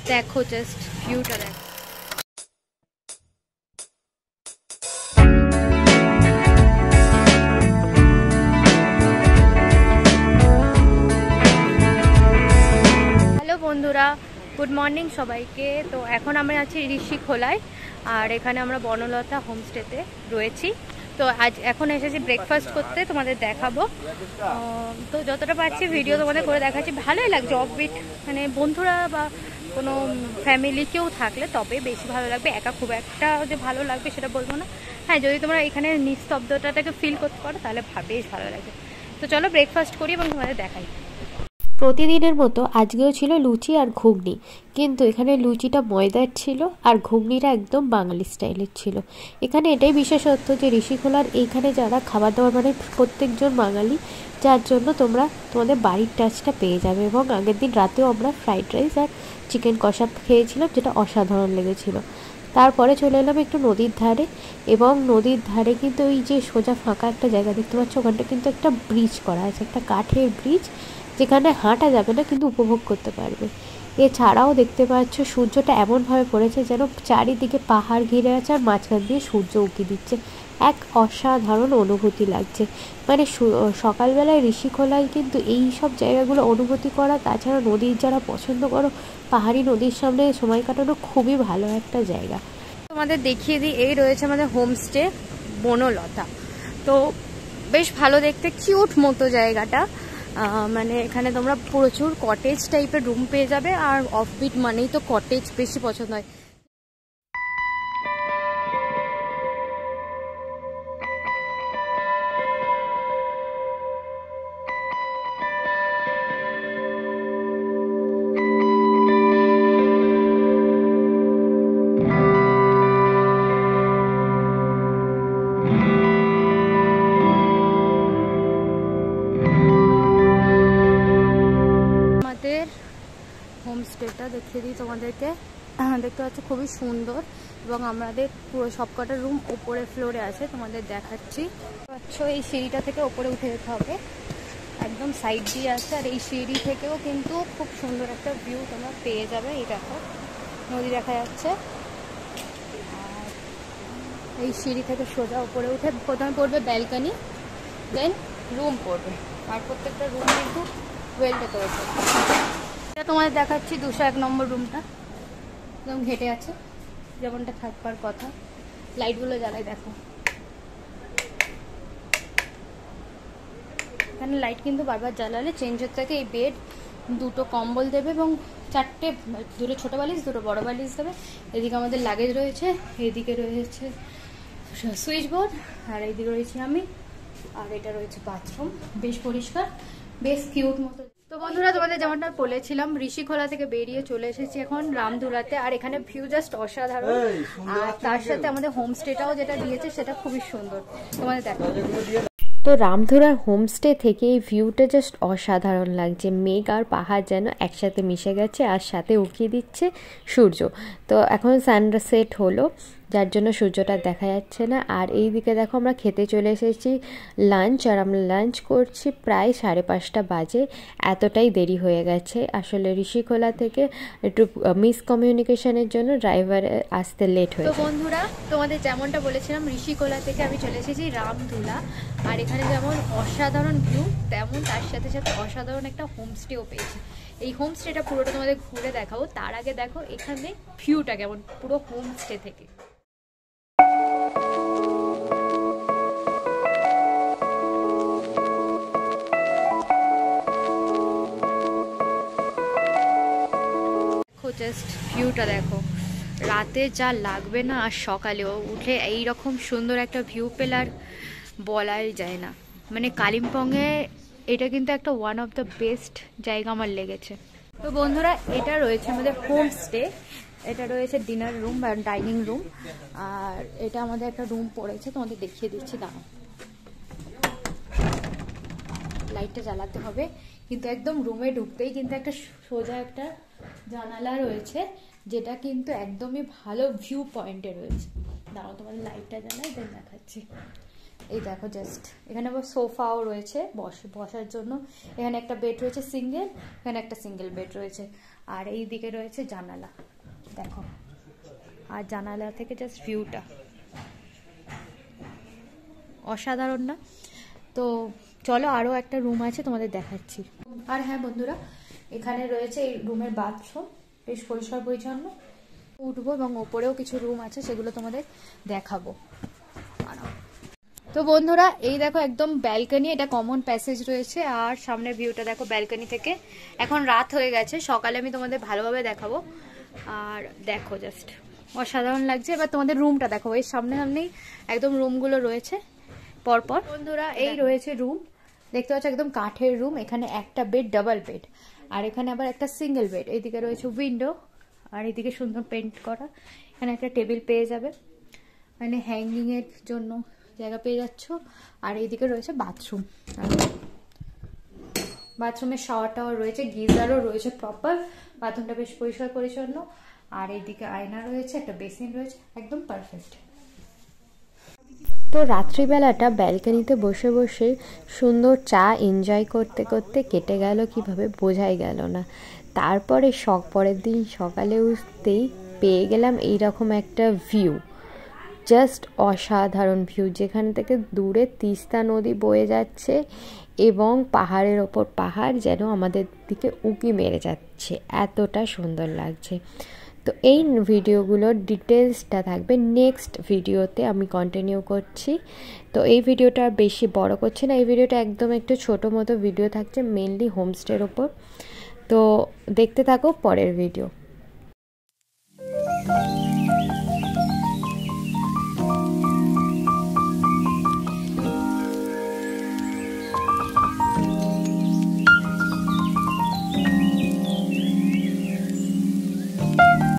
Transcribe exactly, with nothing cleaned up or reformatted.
দেখো জাস্ট ভিউটা দেখো। হ্যালো বন্ধুরা, গুড মর্নিং সবাইকে। তো এখন আমরা আছি ঋষিখোলায়, আর এখানে আমরা বনলতা হোমস্টেতে রয়েছি। তো আজ এখন এসেছি ব্রেকফাস্ট করতে, তোমাদের দেখাবো। তো যতটা পারছি ভিডিও তোমাদের করে দেখাচ্ছি। ভালোই লাগছে অফবিট, মানে বন্ধুরা বা কোনো ফ্যামিলি কেউ থাকলে তবে বেশি ভালো লাগবে। একা খুব একটা যে ভালো লাগবে সেটা বলবো না। হ্যাঁ, যদি তোমরা এখানে নিস্তব্ধতাটাকে ফিল করতে পারো তাহলে বেশ ভালো লাগবে। তো চলো ব্রেকফাস্ট করি এবং তোমাদের দেখাই। প্রতিদিনের মতো আজকেও ছিল লুচি আর ঘুগনি, কিন্তু এখানে লুচিটা ময়দার ছিল আর ঘুগনিটা একদম বাঙালি স্টাইলের ছিল। এখানে এটাই বিশেষত্ব যে ঋষিখোলার এইখানে যারা খাবার দাবার মানে প্রত্যেকজন বাঙালি, যার জন্য তোমরা তোমাদের বাড়ির টাচটা পেয়ে যাবে। এবং আগের দিন রাতেও আমরা ফ্রাইড রাইস আর চিকেন কষা খেয়েছিলাম, যেটা অসাধারণ লেগেছিল। তারপরে চলে এলাম একটু নদীর ধারে, এবং নদীর ধারে কিন্তু ওই যে সোজা ফাঁকা একটা জায়গা দেখতে পাচ্ছ, ওখানটা কিন্তু একটা ব্রিজ করা আছে, একটা কাঠের ব্রিজ, যেখানে হাঁটা যাবে না কিন্তু উপভোগ করতে পারবে। এছাড়াও দেখতে পাচ্ছ সূর্যটা এমনভাবে পড়েছে যেন চারিদিকে পাহাড় ঘিরে আছে আর মাঝখান দিয়ে সূর্য উঁকি দিচ্ছে। এক অসাধারণ অনুভূতি লাগছে। মানে সকালবেলায় ঋষিখোলায় কিন্তু এই সব জায়গাগুলো অনুভূতি করা, তাছাড়া নদীর যারা পছন্দ করো, পাহাড়ি নদীর সামনে সময় কাটানো খুবই ভালো একটা জায়গা। তোমাদের দেখিয়ে দিই, এই রয়েছে আমাদের হোমস্টে বনলতা। তো বেশ ভালো দেখতে, কিউট মতো জায়গাটা। মানে এখানে তোমরা প্রচুর কটেজ টাইপের রুম পেয়ে যাবে, আর অফবিট মানেই তো কটেজ বেশি পছন্দ হয়। হোমস্টেটা দেখিয়ে দিই তোমাদেরকে। দেখতে পাচ্ছ খুবই সুন্দর, এবং আমাদের পুরো সবকটা রুম ওপরে ফ্লোরে আছে, তোমাদের দেখাচ্ছি। পাচ্ছ এই সিঁড়িটা থেকে ওপরে উঠে যেতে হবে, একদম সাইড দিয়ে আছে। আর এই সিঁড়ি থেকেও কিন্তু খুব সুন্দর একটা ভিউ তোমরা পেয়ে যাবে। এই দেখো নদী দেখা যাচ্ছে, আর এই সিঁড়ি থেকে সোজা উপরে উঠে প্রথমে পড়বে ব্যালকনি, দেন রুম পড়বে, আর প্রত্যেকটা রুম কিন্তু ওয়েল ডেকোরেটেড। তোমাদের দেখাচ্ছি দুশো এক নম্বর রুমটা, একদম ঘেটে আছে যেমনটা থাকবার কথা। লাইটগুলো জ্বালাই দেখো, এখানে লাইট কিন্তু বারবার জ্বালালে চেঞ্জ হতে থাকে। এই বেড দুটো কম্বল দেবে এবং চারটে, দুটো ছোটো বালিশ দুটো বড় বালিশ দেবে। এদিকে আমাদের লাগেজ রয়েছে, এদিকে রয়েছে সুইচ বোর্ড, আর এইদিকে রয়েছি আমি, আর এটা রয়েছে বাথরুম। বেশ পরিষ্কার, বেশ কিউট মতো। তো বন্ধুরা, তোমাদের যেমনটা বলেছিলাম, ঋষিখোলা থেকে বেরিয়ে চলে এসেছি এখন রামধুরাতে। আর এখানে ভিউ জাস্ট অসাধারণ, আর তার সাথে আমাদের হোমস্টেটাও যেটা দিয়েছে সেটা খুবই সুন্দর, তোমাদের দেখো। তো রামধুরার হোমস্টে থেকে এই ভিউটা জাস্ট অসাধারণ লাগছে। মেঘ আর পাহাড় যেন একসাথে মিশে গেছে, আর সাথে উঁকিয়ে দিচ্ছে সূর্য। তো এখন সানসেট হলো, যার জন্য সূর্যটা দেখা যাচ্ছে না। আর এই দিকে দেখো আমরা খেতে চলে এসেছি লাঞ্চ, আর আমরা লাঞ্চ করছি প্রায় সাড়ে পাঁচটা বাজে। এতটাই দেরি হয়ে গেছে আসলে। ঋষিখোলা থেকে একটু মিসকমিউনিকেশনের জন্য ড্রাইভার আসতে লেট হয়েছে। তো বন্ধুরা, তোমাদের যেমনটা বলেছিলাম, ঋষিখোলা থেকে আমি চলে এসেছি রামধুরা। আর এখানে যেমন অসাধারণ ভিউ, তেমন তার সাথে সাথে অসাধারণ একটা হোমস্টেও পেয়েছি। এই হোমস্টেটা পুরোটা তোমাদের ঘুরে দেখাবো। তার আগে দেখো এখানে ভিউটা কেমন পুরো হোমস্টে থেকে। জাস্ট ভিউটা দেখো, রাতে যা লাগবে না, আর সকালেও উঠে এই রকম সুন্দর একটা ভিউ পেলে আর বলাই যায় না। মানে কালিম্পংয়ে এটা কিন্তু একটা ওয়ান অফ দ্য বেস্ট জায়গা আমার লেগেছে। তো বন্ধুরা, এটা রয়েছে আমাদের হোমস্টে। এটা রয়েছে ডিনার রুম বা ডাইনিং রুম, আর এটা আমাদের একটা রুম পড়েছে, তোমাদের দেখিয়ে দিচ্ছি। দাঁড়াও, লাইটটা জ্বালাতে হবে, কিন্তু একদম রুমে ঢুকতেই কিন্তু একটা সোজা একটা জানালা রয়েছে, যেটা কিন্তু একদমই ভালো ভিউ পয়েন্টে রয়েছে। দাঁড়াও তোমাদের লাইটটা জ্বালাই, দেন দেখাচ্ছি। এই দেখো জাস্ট, এখানে আবার সোফাও রয়েছে বসে বসার জন্য। এখানে একটা বেড রয়েছে সিঙ্গেল, এখানে একটা সিঙ্গেল বেড রয়েছে। আর এই দিকে রয়েছে জানালা, দেখো, আর জানালা থেকে জাস্ট ভিউটা অসাধারণ না? তো চলো আরও একটা রুম আছে তোমাদের দেখাচ্ছি। আর হ্যাঁ বন্ধুরা, এখানে রয়েছে এই রুমের বাথরুম, বেশ পরিষ্কার পরিচ্ছন্ন। উঠবো এবং ওপরেও কিছু রুম আছে, সেগুলো তোমাদের দেখাবো। তো বন্ধুরা এই দেখো একদম ব্যালকনি, এটা কমন প্যাসেজ রয়েছে, আর সামনের ভিউটা দেখো ব্যালকনি থেকে। এখন রাত হয়ে গেছে, সকালে আমি তোমাদের ভালোভাবে দেখাবো। আর দেখো জাস্ট অসাধারণ লাগছে। এবার তোমাদের রুমটা দেখো, এর সামনে সামনেই একদম রুমগুলো রয়েছে পরপর। বন্ধুরা এই রয়েছে রুম, দেখতে পাচ্ছ একদম কাঠের রুম। এখানে একটা বেড, ডাবল বেড, আর এখানে আবার একটা সিঙ্গেল বেড। এইদিকে রয়েছে উইন্ডো, আর এইদিকে সুন্দর পেন্ট করা। এখানে একটা টেবিল পেয়ে যাবে, মানে হ্যাঙ্গিং এর জন্য জায়গা পেয়ে যাচ্ছ। আর এইদিকে রয়েছে বাথরুম, বাথরুমের শাওয়ার টাওয়ার রয়েছে, গিজারও রয়েছে প্রপার। বাথরুমটা বেশ পরিষ্কার পরিচ্ছন্ন। আর এইদিকে আয়না রয়েছে, একটা বেসিন রয়েছে, একদম পারফেক্ট। তো রাত্রিবেলাটা ব্যালকনিতে বসে বসে সুন্দর চা এনজয় করতে করতে কেটে গেল কিভাবে বোঝাই গেল না। তারপরে শখ পরের দিন সকালে উঠতেই পেয়ে গেলাম এইরকম একটা ভিউ, জাস্ট অসাধারণ ভিউ, যেখান থেকে দূরে তিস্তা নদী বয়ে যাচ্ছে এবং পাহাড়ের ওপর পাহাড় যেন আমাদের দিকে উঁকি মেরে যাচ্ছে, এতটা সুন্দর লাগছে। তো এই ভিডিওগুলোর ডিটেলসটা থাকবে নেক্সট ভিডিওতে, আমি কন্টিনিউ করছি। তো এই ভিডিওটা বেশি বড় করছি না, এই ভিডিওটা একদম একটু ছোটো মতো ভিডিও থাকছে, মেনলি হোমস্টের ওপর। তো দেখতে থাকো পরের ভিডিও।